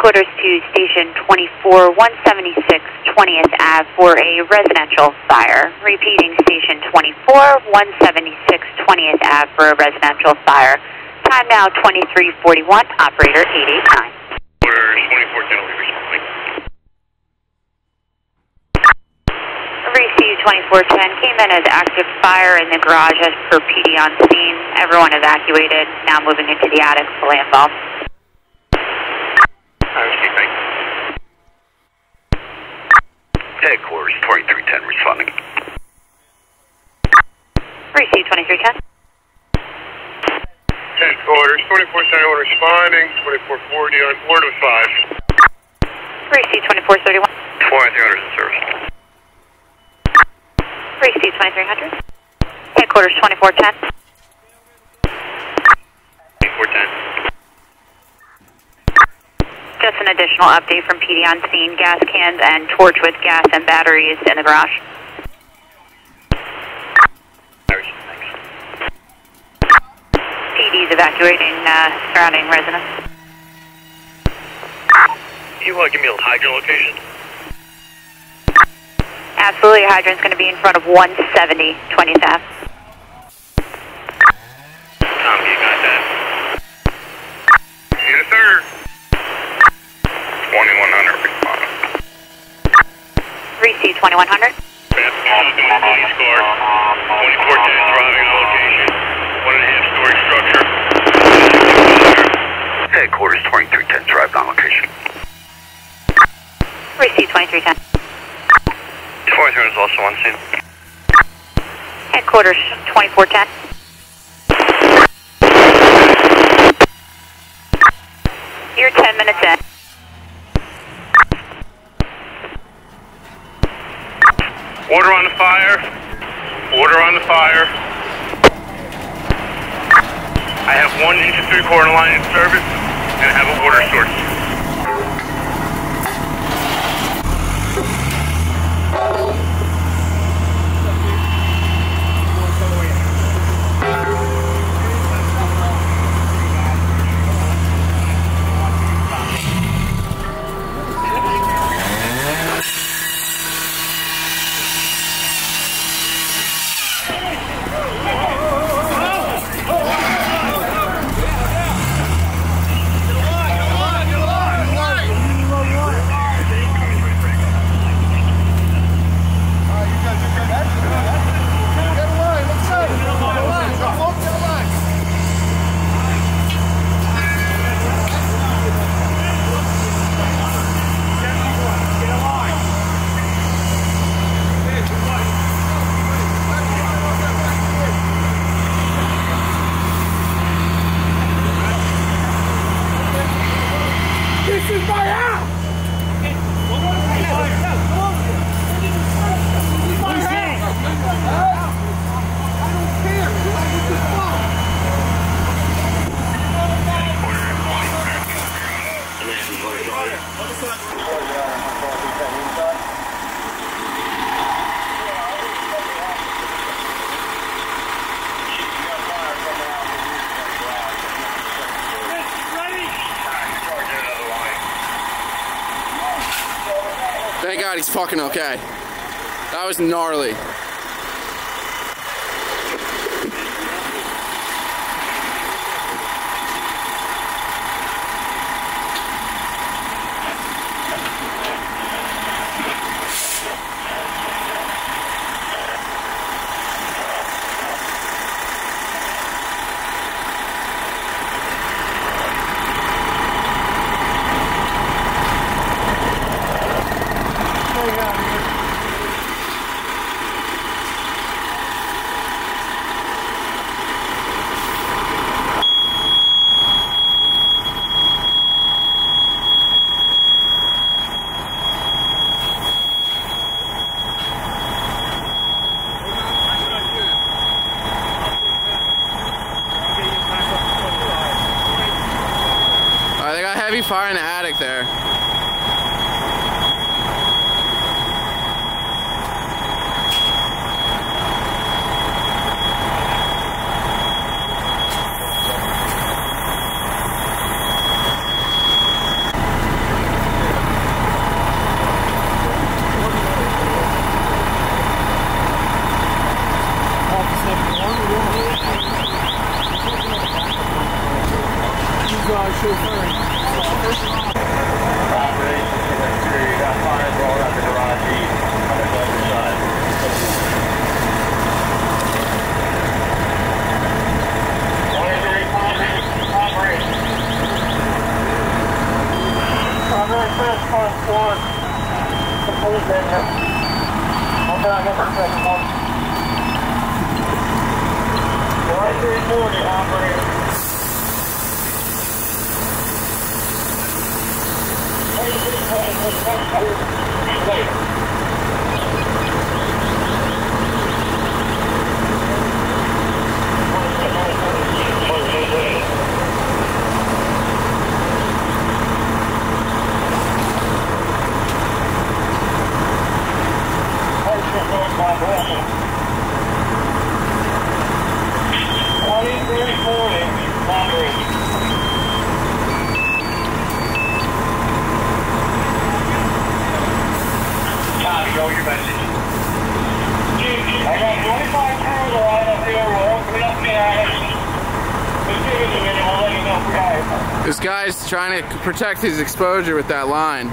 Headquarters to Station 24, 176 20th Ave for a residential fire. Repeating, Station 24, 176 20th Ave for a residential fire. Time now 23:41, operator 889. Order 2410 will be responding. Receive 2410 came in as active fire in the garage as per PD on scene. Everyone evacuated, now moving into the attic, fully involved. Headquarters 2310 responding. Receive 2310. Headquarters 2431 responding. 2440 on board with 5. Receive 2431. 2300 in service. Receive 2300. Headquarters 2410. 2410. Just an additional update from PD on scene. Gas cans and torch with gas and batteries in the garage. PD is evacuating surrounding residents. You want to give me a hydrant location? Absolutely, hydrant's going to be in front of 170 20th Ave. Tom, you got that. Yes, sir. 2100 responding. Receive 2100. Police car. 2410 driving on location. 1.5 story structure. Headquarters 2310 drive on location. Receive 2310. 23 is also on scene. Headquarters 2410. You're 10 minutes in. Order on the fire. Order on the fire. I have 1 inch and 3/4 line in service, and I have an order source. Thank God he's fucking okay. That was gnarly. They got heavy fire in the attic there. This guy's trying to protect his exposure with that line.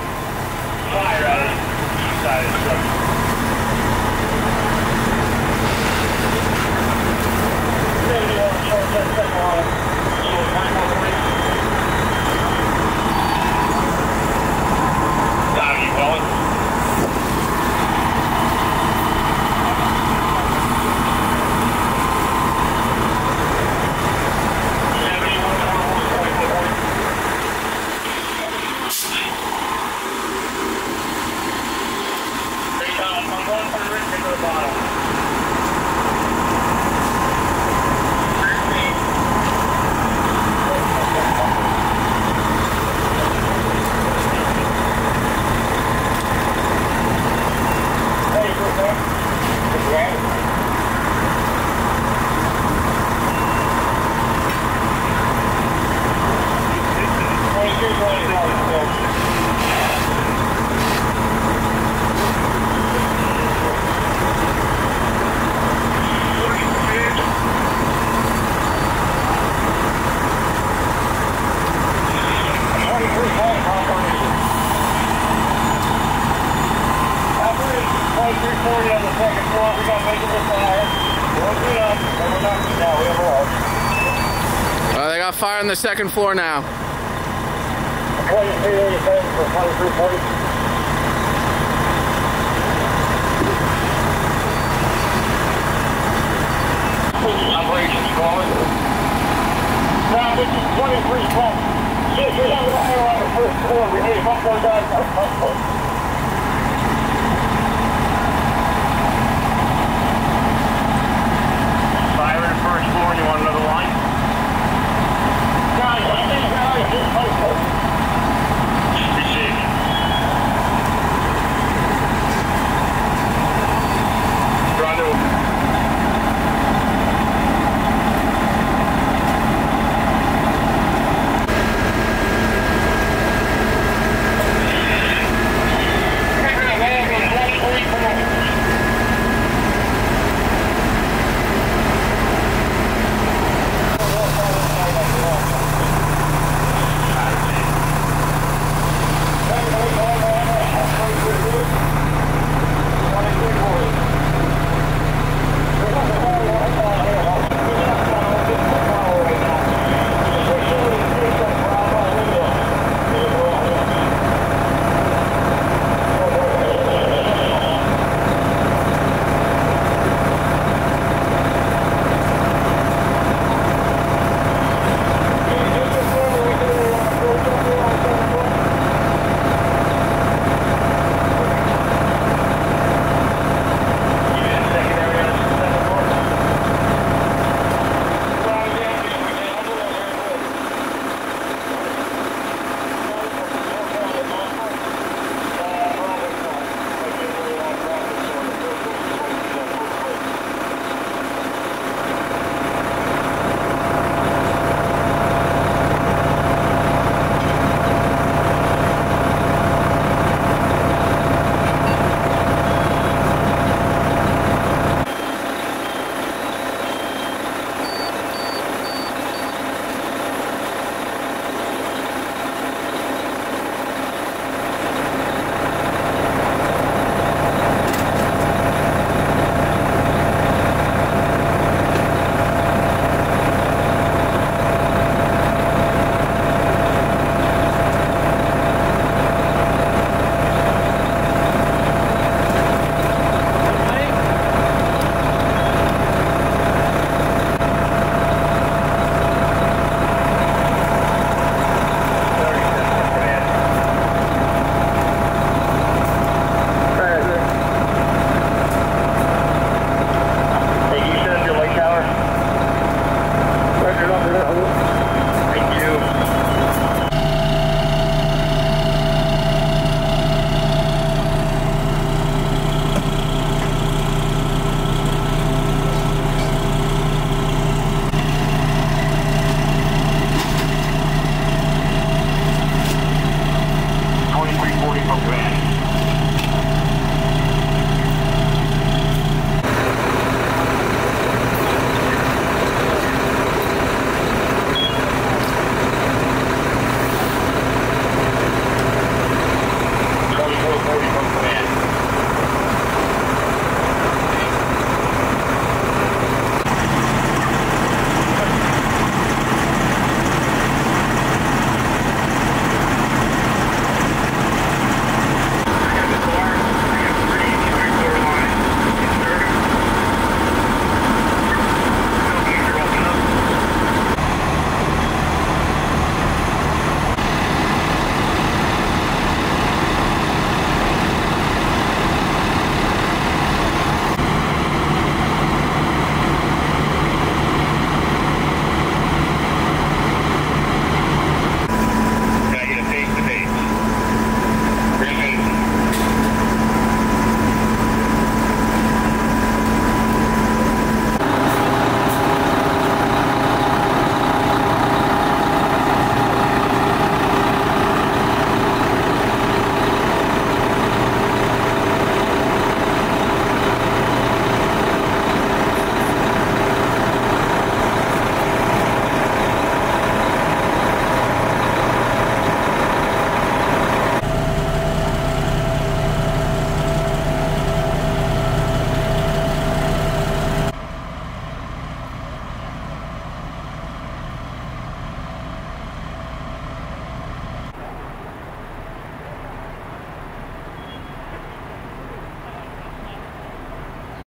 They got fire on the second floor now. Operations calling. Now this is 23 12. Yes, we have an fire on the first floor. We need one more guy.